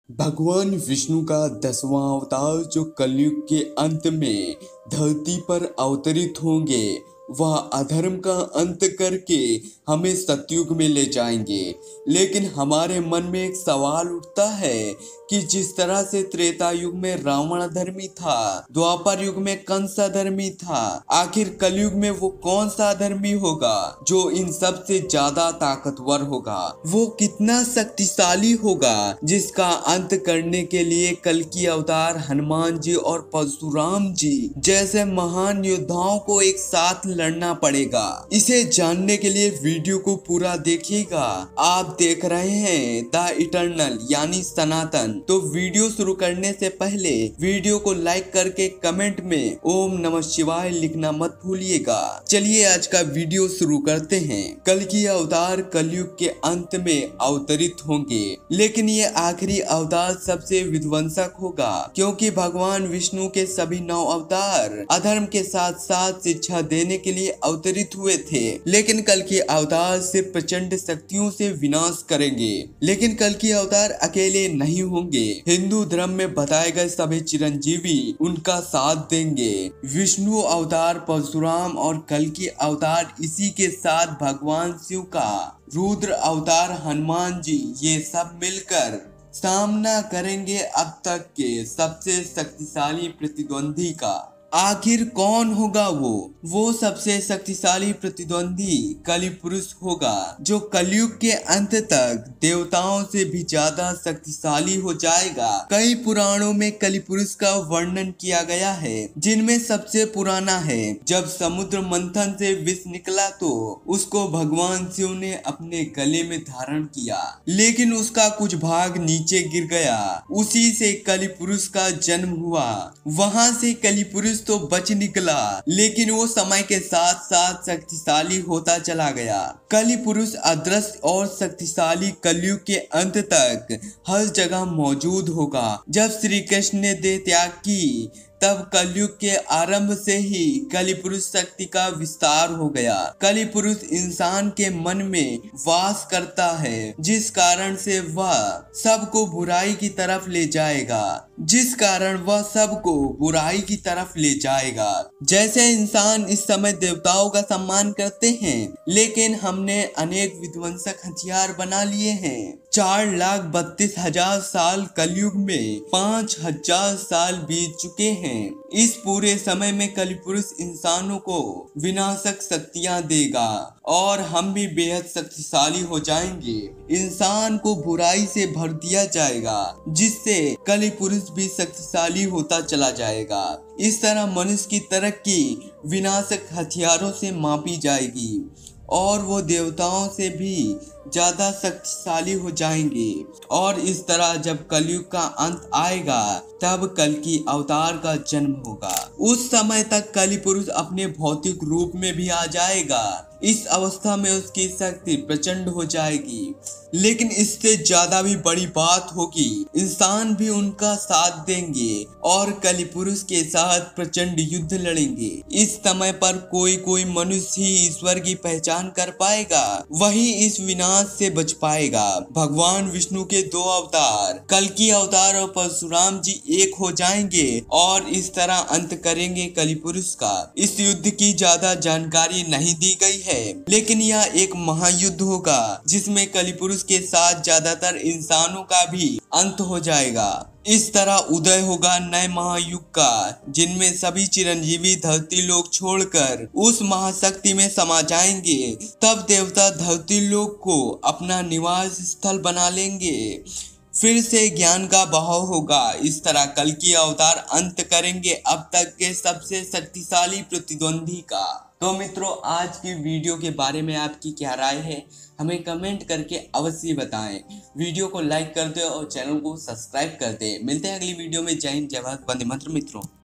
भगवान विष्णु का 10वां अवतार जो कलयुग के अंत में धरती पर अवतरित होंगे, वह अधर्म का अंत करके हमें सतयुग में ले जाएंगे। लेकिन हमारे मन में एक सवाल उठता है कि जिस तरह से त्रेता युग में रावण अधर्मी था, द्वापर युग में कंस अधर्मी था, आखिर कलयुग में वो कौन सा अधर्मी होगा जो इन सब से ज्यादा ताकतवर होगा? वो कितना शक्तिशाली होगा जिसका अंत करने के लिए कल की अवतार हनुमान जी और परशुराम जी जैसे महान योद्धाओं को एक साथ लड़ना पड़ेगा? इसे जानने के लिए वीडियो को पूरा देखिएगा। आप देख रहे हैं द इटर्नल यानी सनातन। तो वीडियो शुरू करने से पहले वीडियो को लाइक करके कमेंट में ओम नमः शिवाय लिखना मत भूलिएगा। चलिए आज का वीडियो शुरू करते हैं। कल की अवतार कलयुग के अंत में अवतरित होंगे, लेकिन ये आखिरी अवतार सबसे विध्वंसक होगा, क्योंकि भगवान विष्णु के सभी 9 अवतार अधर्म के साथ साथ शिक्षा देने के लिए अवतरित हुए थे। लेकिन कल की अवतार सिर्फ प्रचंड शक्तियों से विनाश करेंगे। लेकिन कल की अवतार अकेले नहीं होंगे। हिंदू धर्म में बताए गए सभी चिरंजीवी उनका साथ देंगे। विष्णु अवतार परशुराम और कल की अवतार इसी के साथ भगवान शिव का रुद्र अवतार हनुमान जी, ये सब मिलकर सामना करेंगे अब तक के सबसे शक्तिशाली प्रतिद्वंदी का। आखिर कौन होगा वो सबसे शक्तिशाली प्रतिद्वंदी कलि पुरुष होगा, जो कलयुग के अंत तक देवताओं से भी ज्यादा शक्तिशाली हो जाएगा। कई पुराणों में कलि पुरुष का वर्णन किया गया है, जिनमें सबसे पुराना है जब समुद्र मंथन से विष निकला तो उसको भगवान शिव ने अपने गले में धारण किया, लेकिन उसका कुछ भाग नीचे गिर गया। उसी से कलि पुरुष का जन्म हुआ। वहां से कलि पुरुष तो बच निकला, लेकिन वो समय के साथ साथ शक्तिशाली होता चला गया। कलि पुरुष अदृश्य और शक्तिशाली कलयुग के अंत तक हर जगह मौजूद होगा। जब श्री कृष्ण ने देह त्याग की, तब कलयुग के आरंभ से ही कलि पुरुष शक्ति का विस्तार हो गया। कलि पुरुष इंसान के मन में वास करता है, जिस कारण से वह सबको बुराई की तरफ ले जाएगा। जैसे इंसान इस समय देवताओं का सम्मान करते हैं, लेकिन हमने अनेक विध्वंसक हथियार बना लिए हैं। 4,32,000 साल कलयुग में 5,000 साल बीत चुके हैं। इस पूरे समय में कलि पुरुष इंसानों को विनाशक शक्तियां देगा और हम भी बेहद शक्तिशाली हो जाएंगे। इंसान को बुराई से भर दिया जाएगा, जिससे कलि पुरुष भी शक्तिशाली होता चला जाएगा। इस तरह मनुष्य की तरक्की विनाशक हथियारों से मापी जाएगी और वो देवताओं से भी ज्यादा शक्तिशाली हो जाएंगे। और इस तरह जब कलयुग का अंत आएगा, तब कल की अवतार का जन्म होगा। उस समय तक कलि पुरुष अपने भौतिक रूप में भी आ जाएगा। इस अवस्था में उसकी शक्ति प्रचंड हो जाएगी, लेकिन इससे ज्यादा भी बड़ी बात होगी, इंसान भी उनका साथ देंगे और कलि पुरुष के साथ प्रचंड युद्ध लड़ेंगे। इस समय पर कोई मनुष्य ही ईश्वर की पहचान कर पाएगा, वही इस विनाश से बच पाएगा। भगवान विष्णु के 2 अवतार कल की अवतार और परशुराम जी एक हो जाएंगे और इस तरह अंत करेंगे कलि पुरुष का। इस युद्ध की ज्यादा जानकारी नहीं दी गई है, लेकिन यह एक महायुद्ध होगा जिसमें कलि पुरुष के साथ ज्यादातर इंसानों का भी अंत हो जाएगा। इस तरह उदय होगा नए महायुग का, जिनमें सभी चिरंजीवी धरती लोक छोड़कर उस महाशक्ति में समा जाएंगे। तब देवता धरती लोक को अपना निवास स्थल बना लेंगे। फिर से ज्ञान का बहाव होगा। इस तरह कल की अवतार अंत करेंगे अब तक के सबसे शक्तिशाली प्रतिद्वंदी का। तो मित्रों, आज की वीडियो के बारे में आपकी क्या राय है, हमें कमेंट करके अवश्य बताएं। वीडियो को लाइक कर दे और चैनल को सब्सक्राइब कर दे। मिलते हैं अगली वीडियो में। जय हिंद, जय भारत, वंदे मातरम मित्रों।